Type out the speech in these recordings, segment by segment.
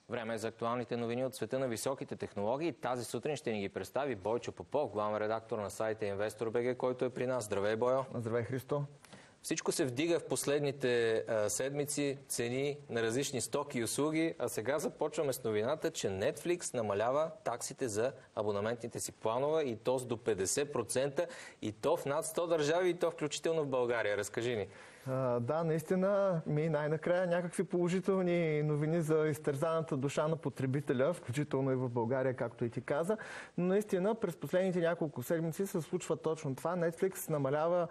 Време е за актуалните новини от света на високите технологии. Тази сутрин ще ни ги представи Бойчо Попов, главен редактор на сайта Investor.bg, който е при нас. Здравей, Бойо! Здравей, Христо! Всичко се вдига в последните седмици, цени на различни стоки и услуги, а сега започваме с новината, че Netflix намалява таксите за абонаментните си планове и то с до 50%, и то в над 100 държави, и то включително в България. Разкажи ни. Да, наистина, най-накрая някакви положителни новини за изтързаната душа на потребителя, включително и в България, както и ти каза. Но наистина през последните няколко седмици се случва точно това. Netflix намалява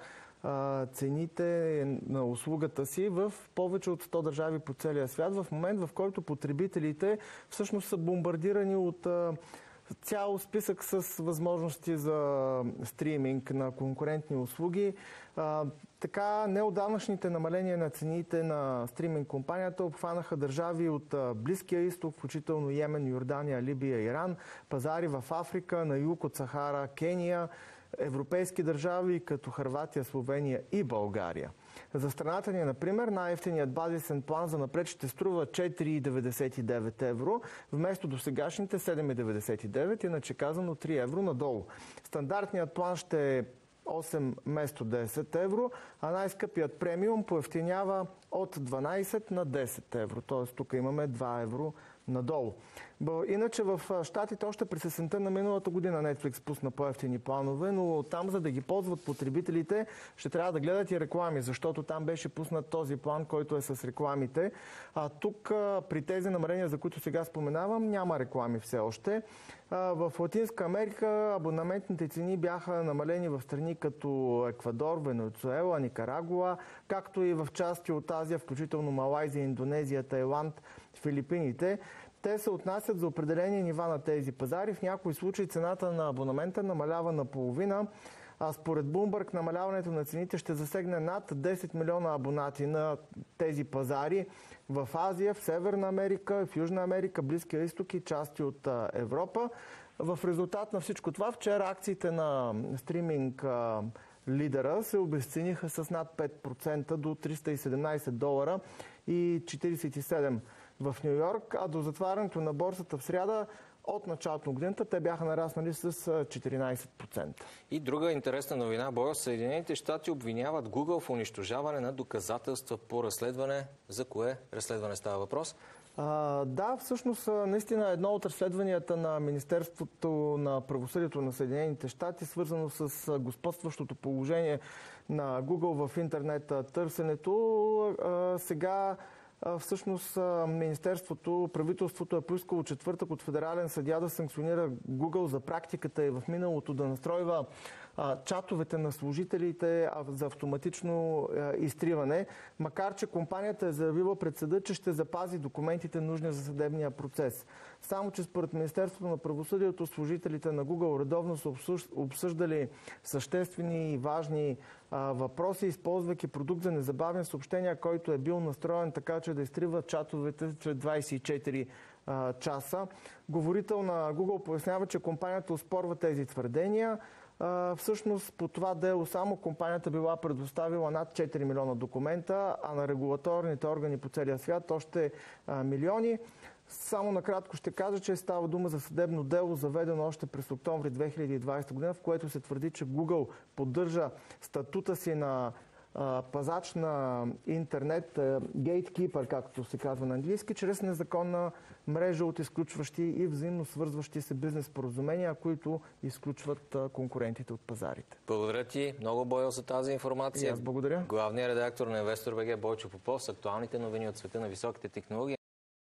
цените на услугата си в повече от 100 държави по целия свят, в момент, в който потребителите всъщност са бомбардирани от цял списък с възможности за стриминг на конкурентни услуги. Така, неотдавнашните намаления на цените на стриминг компанията обхванаха държави от Близкия изток, включително Йемен, Йордания, Либия, Иран, пазари в Африка, на юг от Сахара, Кения, европейски държави като Хърватия, Словения и България. За страната ни, например, най-евтиният базисен план за напред ще струва 4,99 евро, вместо досегашните 7,99, иначе казано 3 евро надолу. Стандартният план ще е 8 вместо 10 евро, а най-скъпият премиум поевтинява от 12 на 10 евро. Т.е. тук имаме 2 евро надолу. Иначе в Щатите още през есента на миналата година Netflix пусна по-евтини планове, но там, за да ги ползват потребителите, ще трябва да гледат и реклами, защото там беше пуснат този план, който е с рекламите. А тук при тези намаления, за които сега споменавам, няма реклами все още. В Латинска Америка абонаментните цени бяха намалени в страни като Еквадор, Венецуела, Никарагуа, както и в части от Азия, включително Малайзия, Индонезия, Тайланд, Филипините. Те се отнасят за определени нива на тези пазари. В някои случаи цената на абонамента намалява наполовина, а според Bloomberg намаляването на цените ще засегне над 10 милиона абонати на тези пазари в Азия, в Северна Америка, в Южна Америка, Близкия изток и части от Европа. В резултат на всичко това, вчера акциите на стриминг лидера се обезцениха с над 5% до $317 и 47 в Ню Йорк, а до затварянето на борсата в сряда от началото на годината те бяха нараснали с 14%. И друга интересна новина, Бойо, Съединените щати обвиняват Google в унищожаване на доказателства по разследване. За кое разследване става въпрос? Да, всъщност наистина едно от разследванията на Министерството на правосъдието на Съединените щати, свързано с господстващото положение на Google в интернет търсенето. Сега всъщност Министерството, правителството е поискало четвъртък от федерален съдия да санкционира Google за практиката и в миналото да настройва чатовете на служителите за автоматично изтриване, макар че компанията е заявила пред съда, че ще запази документите нужни за съдебния процес. Само че според Министерството на правосъдието служителите на Google редовно са обсъждали съществени и важни въпроси, използвайки продукт за незабавни съобщения, който е бил настроен така, че да изтрива чатовете след 24 часа. Говорител на Google пояснява, че компанията оспорва тези твърдения. Всъщност по това дело само компанията била предоставила над 4 милиона документа, а на регулаторните органи по целия свят още милиони. Само накратко ще кажа, че става дума за съдебно дело, заведено още през октомври 2020 година, в което се твърди, че Google поддържа статута си на пазач на интернет, gatekeeper, както се казва на английски, чрез незаконна мрежа от изключващи и взаимно свързващи се бизнес споразумения, които изключват конкурентите от пазарите. Благодаря ти много, Бойо, за тази информация. И аз благодаря. Главният редактор на Investor.bg Бойчо Попов с актуалните новини от света на високите технологии.